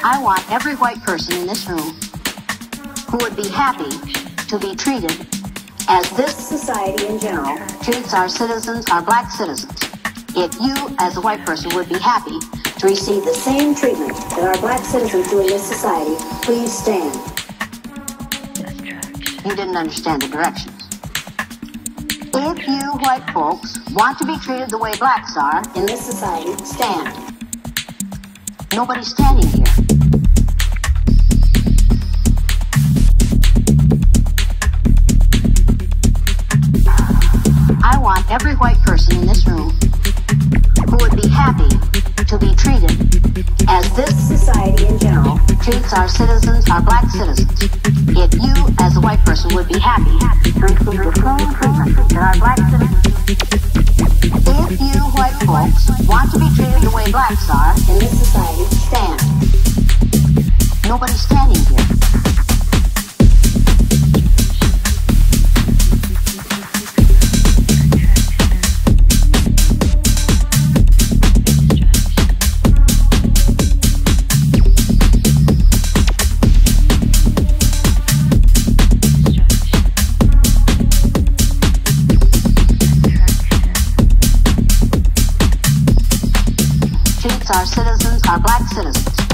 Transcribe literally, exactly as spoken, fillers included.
I want every white person in this room who would be happy to be treated as this society in general treats our citizens, our black citizens. If you, as a white person, would be happy to receive the same treatment that our black citizens do in this society, please stand. You didn't understand the directions. If you white folks want to be treated the way blacks are in this society, stand. Nobody's standing here. I want every white person in this room who would be happy to be treated as this society in general treats our citizens, our black citizens. If you, as a white person, would be happy to receive the same treatment that our black citizens. If you white folks want to be treated the way blacks are in this society, stand. Nobody's standing here. Treats our citizens, our black citizens.